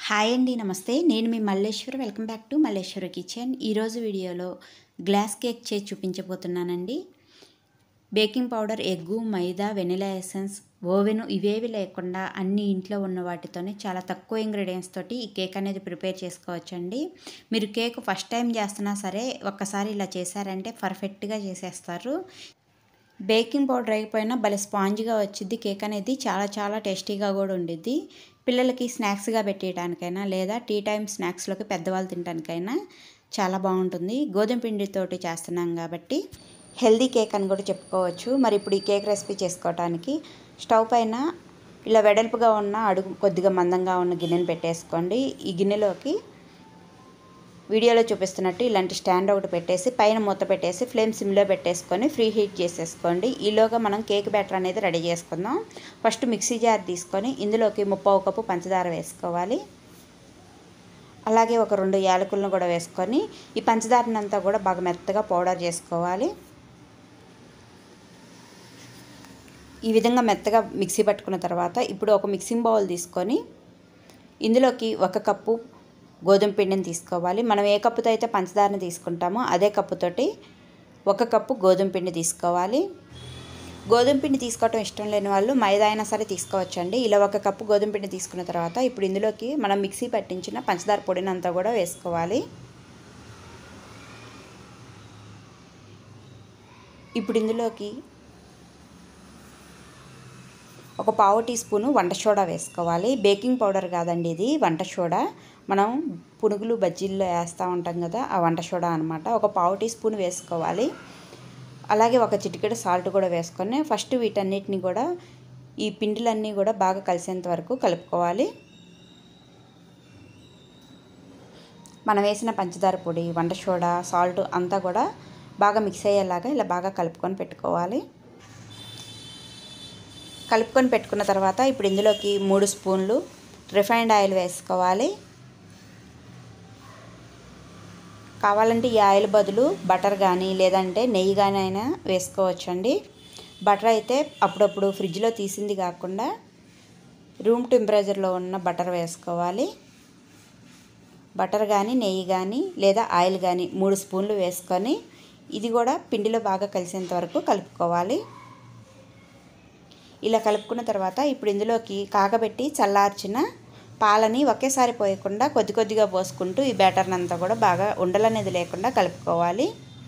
Hi అండి, నమస్తే. నేను మీ Malleshwari. Welcome back to Malleshwari kitchen. ఈరోజు వీడియోలో గ్లాస్ కేక్ చేసి చూపించబోతున్నానండి. Baking powder, egg, maida, vanilla essence, oven ఇవేవి లేకుండా అన్ని ఇంట్లో ఉన్న వాటితోనే చాలా తక్కువ ఇంగ్రీడియంట్స్ తోటి ఈ కేక్ అనేది ప్రిపేర్ చేసుకోవచ్చండి. మీరు కేక్ ఫస్ట్ టైం చేస్తున్నా సరే ఒక్కసారి ఇలా చేశారంటే పర్ఫెక్ట్గా చేసేస్తారు. బేకింగ్ పౌడర్ అయిపోయినా భలే స్పాంజ్గా వచ్చింది. కేక్ అనేది చాలా టేస్టీగా కూడా ఉండిద్ది. పిల్లలకి స్నాక్స్గా పెట్టేయడానికైనా లేదా టీ టైం స్నాక్స్లోకి పెద్దవాళ్ళు తినడానికైనా చాలా బాగుంటుంది. గోధుమ పిండితోటి చేస్తున్నాం కాబట్టి హెల్దీ కేక్ అని కూడా చెప్పుకోవచ్చు. మరి ఇప్పుడు ఈ కేక్ రెసిపీ చేసుకోవడానికి స్టవ్ పైన ఇలా వెడల్పుగా ఉన్న అడుగు కొద్దిగా మందంగా ఉన్న గిన్నెను పెట్టేసుకోండి. ఈ గిన్నెలోకి వీడియోలో చూపిస్తున్నట్టు ఇలాంటి స్టాండ్ ఒకటి పెట్టేసి పైన మూత పెట్టేసి ఫ్లేమ్ సిమ్లో పెట్టేసుకొని ఫ్రీ హీట్ చేసేసుకోండి. ఈలోగా మనం కేక్ బ్యాటర్ అనేది రెడీ చేసుకుందాం. ఫస్ట్ మిక్సీ జార్ తీసుకొని ఇందులోకి 1/2 కప్పు పంచదార వేసుకోవాలి. అలాగే ఒక 2 యాలకులను కూడా వేసుకొని ఈ పంచదారని అంతా కూడా బాగా మెత్తగా పౌడర్ చేసుకోవాలి. ఈ విధంగా మెత్తగా మిక్సీ పట్టుకున్న తర్వాత ఇప్పుడు ఒక మిక్సింగ్ బౌల్ తీసుకొని ఇందులోకి 1 కప్పు గోధుమ పిండిని తీసుకోవాలి. మనం ఏ కప్పుతో అయితే పంచదారని తీసుకుంటామో అదే కప్పుతోటి 1 కప్పు గోధుమ పిండి తీసుకోవాలి. గోధుమ పిండి తీసుకోవటం ఇష్టం లేని వాళ్ళు మైదా అయినా సరే తీసుకోవచ్చండి. ఇలా 1 కప్పు గోధుమ పిండి తీసుకున్న తర్వాత ఇప్పుడు ఇందులోకి మనం మిక్సీ పట్టించిన పంచదార పొడిని అంతా కూడా వేసుకోవాలి. ఇప్పుడు ఇందులోకి ఒక 1/2 టీ స్పూను వంట సోడా వేసుకోవాలి. బేకింగ్ పౌడర్ కాదండి, ఇది వంట సోడా. మనం పునుగులు బజ్జీల్లో వేస్తూ ఉంటాం కదా, ఆ వంట సోడా అనమాట. ఒక 1/2 టీ స్పూన్ వేసుకోవాలి. అలాగే ఒక చిటికెడు సాల్ట్ కూడా వేసుకొని ఫస్ట్ వీటన్నిటిని కూడా ఈ పిండిలన్నీ కూడా బాగా కలిసేంత వరకు కలుపుకోవాలి. మనం వేసిన పంచదార పొడి, వంట సోడా, సాల్ట్ అంతా కూడా బాగా మిక్స్ అయ్యేలాగా ఇలా బాగా కలుపుకొని పెట్టుకోవాలి. కలుపుకొని పెట్టుకున్న తర్వాత ఇప్పుడు ఇందులోకి 3 స్పూన్లు రిఫైన్డ్ ఆయిల్ వేసుకోవాలి. కావాలంటే ఈ ఆయిల్ బదులు బటర్ కానీ లేదంటే నెయ్యి కానీ అయినా వేసుకోవచ్చండి. బటర్ అయితే అప్పుడప్పుడు ఫ్రిడ్జ్లో తీసింది కాకుండా రూమ్ టెంపరేచర్లో ఉన్న బటర్ వేసుకోవాలి. బటర్ కానీ నెయ్యి కానీ లేదా ఆయిల్ కానీ 3 స్పూన్లు వేసుకొని ఇది కూడా పిండిలో బాగా కలిసేంత వరకు కలుపుకోవాలి. ఇలా కలుపుకున్న తర్వాత ఇప్పుడు ఇందులోకి కాగబెట్టి చల్లార్చిన పాలని ఒకేసారి పోయకుండా కొద్దిగా పోసుకుంటూ ఈ బ్యాటర్ని అంతా కూడా బాగా ఉండలనేది లేకుండా కలుపుకోవాలి.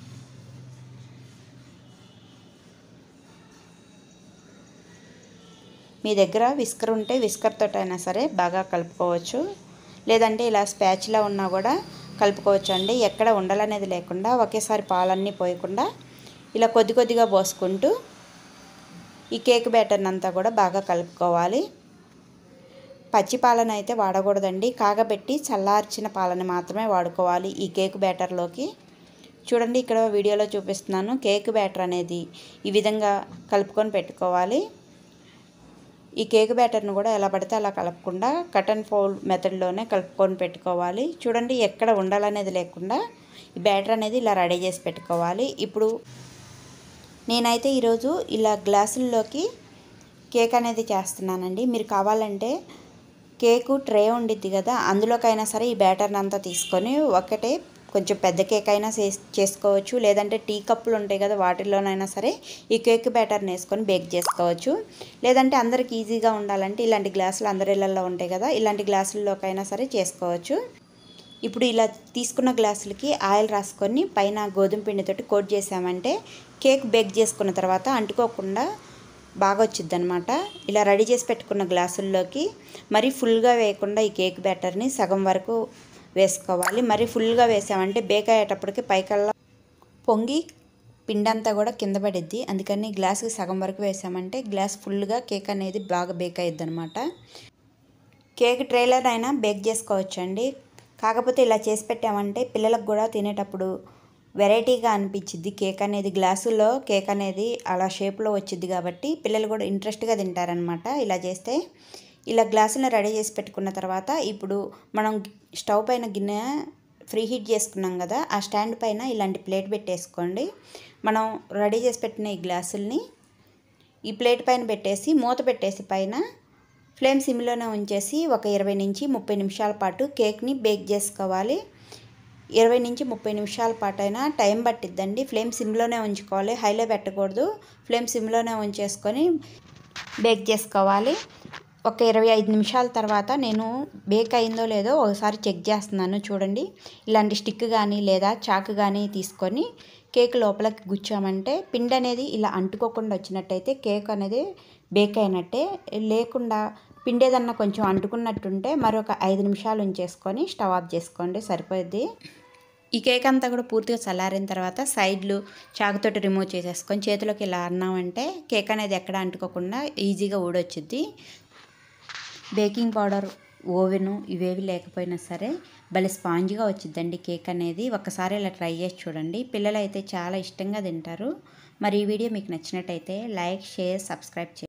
మీ దగ్గర విస్కర్ ఉంటే విస్కర్ తోటైనా సరే బాగా కలుపుకోవచ్చు. లేదంటే ఇలా స్పాచ్లా ఉన్నా కూడా కలుపుకోవచ్చు అండి. ఎక్కడ ఉండలనేది లేకుండా ఒకేసారి పాలన్నీ పోయకుండా ఇలా కొద్దిగా పోసుకుంటూ ఈ కేక్ బ్యాటర్ని అంతా కూడా బాగా కలుపుకోవాలి. పచ్చి పాలను అయితే వాడకూడదండి. కాగబెట్టి చల్లార్చిన పాలని మాత్రమే వాడుకోవాలి ఈ కేక్ బ్యాటర్లోకి. చూడండి, ఇక్కడ వీడియోలో చూపిస్తున్నాను. కేక్ బ్యాటర్ అనేది ఈ విధంగా కలుపుకొని పెట్టుకోవాలి. ఈ కేక్ బ్యాటర్ను కూడా ఎలా పడితే అలా కలపకుండా కట్ అండ్ ఫోల్డ్ మెథడ్లోనే కలుపుకొని పెట్టుకోవాలి. చూడండి, ఎక్కడ ఉండాలనేది లేకుండా ఈ బ్యాటర్ అనేది ఇలా రెడీ చేసి పెట్టుకోవాలి. ఇప్పుడు నేనైతే ఈరోజు ఇలా గ్లాసుల్లోకి కేక్ అనేది చేస్తున్నానండి. మీరు కావాలంటే కేకు ట్రే ఉండిద్ది కదా, అందులోకైనా సరే ఈ బ్యాటర్ని అంతా తీసుకొని ఒకటే కొంచెం పెద్ద కేక్ అయినా చేసుకోవచ్చు. లేదంటే టీ కప్పులు ఉంటాయి కదా, వాటిల్లోనైనా సరే ఈ కేక్ బ్యాటర్ని వేసుకొని బేక్ చేసుకోవచ్చు. లేదంటే అందరికి ఈజీగా ఉండాలంటే ఇలాంటి గ్లాసులు అందరి ఇళ్ళల్లో ఉంటాయి కదా, ఇలాంటి గ్లాసుల్లోకైనా సరే చేసుకోవచ్చు. ఇప్పుడు ఇలా తీసుకున్న గ్లాసులకి ఆయిల్ రాసుకొని పైన గోధుమ పిండితోటి కోట్ చేసామంటే కేక్ బేక్ చేసుకున్న తర్వాత అంటుకోకుండా బాగా వచ్చింది అనమాట. ఇలా రెడీ చేసి పెట్టుకున్న గ్లాసుల్లోకి మరీ ఫుల్గా వేయకుండా ఈ కేక్ బ్యాటర్ని సగం వరకు వేసుకోవాలి. మరి ఫుల్గా వేసామంటే బేక్ అయ్యేటప్పటికి పైకల్లా పొంగి పిండంతా కూడా కింద పడిద్ది. అందుకని గ్లాసుకి సగం వరకు వేసామంటే గ్లాస్ ఫుల్గా కేక్ అనేది బాగా బేక్ అయ్యిద్ది అనమాట. కేక్ ట్రేలర్ అయినా బేక్ చేసుకోవచ్చండి. కాకపోతే ఇలా చేసి పెట్టామంటే పిల్లలకు కూడా తినేటప్పుడు వెరైటీగా అనిపించిద్ది. కేక్ అనేది గ్లాసులో కేక్ అనేది అలా షేప్లో వచ్చింది కాబట్టి పిల్లలు కూడా ఇంట్రెస్ట్గా తింటారనమాట ఇలా చేస్తే. ఇలా గ్లాసులను రెడీ చేసి పెట్టుకున్న తర్వాత ఇప్పుడు మనం స్టవ్ పైన గిన్నె ఫ్రీ హీట్ చేసుకున్నాం కదా, ఆ స్టాండ్ పైన ఇలాంటి ప్లేట్ పెట్టేసుకోండి. మనం రెడీ చేసి పెట్టిన ఈ గ్లాసుల్ని ఈ ప్లేట్ పైన పెట్టేసి మూత పెట్టేసి పైన ఫ్లేమ్ సిమ్లోనే ఉంచేసి ఒక 20 నుంచి 30 నిమిషాల పాటు కేక్ని బేక్ చేసుకోవాలి. 20 నుంచి 30 నిమిషాల పాటు అయినా టైం పట్టిద్దండి. ఫ్లేమ్ సిమ్లోనే ఉంచుకోవాలి, హైలో పెట్టకూడదు. ఫ్లేమ్ సిమ్లోనే ఉంచేసుకొని బేక్ చేసుకోవాలి. ఒక 25 నిమిషాల తర్వాత నేను బేక్ అయిందో లేదో ఒకసారి చెక్ చేస్తున్నాను. చూడండి, ఇలాంటి స్టిక్ కానీ లేదా చాకు కానీ తీసుకొని కేక్ లోపలికి గుచ్చామంటే పిండి అనేది ఇలా అంటుకోకుండా వచ్చినట్టయితే కేక్ అనేది బేక్ అయినట్టే. లేకుండా పిండి ఏదన్నా కొంచెం అంటుకున్నట్టుంటే మరొక 5 నిమిషాలు ఉంచేసుకొని స్టవ్ ఆఫ్ చేసుకోండి, సరిపోద్ది. ఈ కేక్ అంతా కూడా పూర్తిగా చల్లారిన తర్వాత సైడ్లు చాకుతోటి రిమూవ్ చేసేసుకొని చేతిలోకి ఇలా అన్నామంటే కేక్ అనేది ఎక్కడ అంటుకోకుండా ఈజీగా ఊడొచ్చుద్ది. బేకింగ్ పౌడర్, ఓవెను ఇవేవి లేకపోయినా సరే భలే స్పాంజ్గా వచ్చిద్దండి కేక్ అనేది. ఒక్కసారి ఇలా ట్రై చేసి చూడండి, పిల్లలు అయితే చాలా ఇష్టంగా తింటారు. మరి ఈ వీడియో మీకు నచ్చినట్టయితే లైక్, షేర్, సబ్స్క్రైబ్ చేయండి.